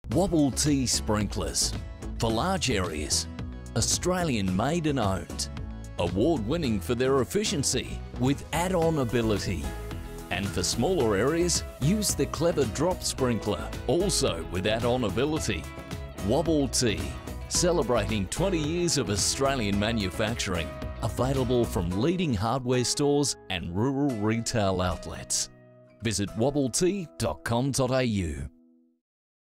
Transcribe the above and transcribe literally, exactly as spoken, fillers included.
Wobble Tee sprinklers for large areas, Australian made and owned, award-winning for their efficiency with add-on ability. And for smaller areas, use the clever drop sprinkler, also with add-on ability. Wobble Tee, celebrating twenty years of Australian manufacturing, available from leading hardware stores and rural retail outlets. Visit wobble tee dot com dot a u.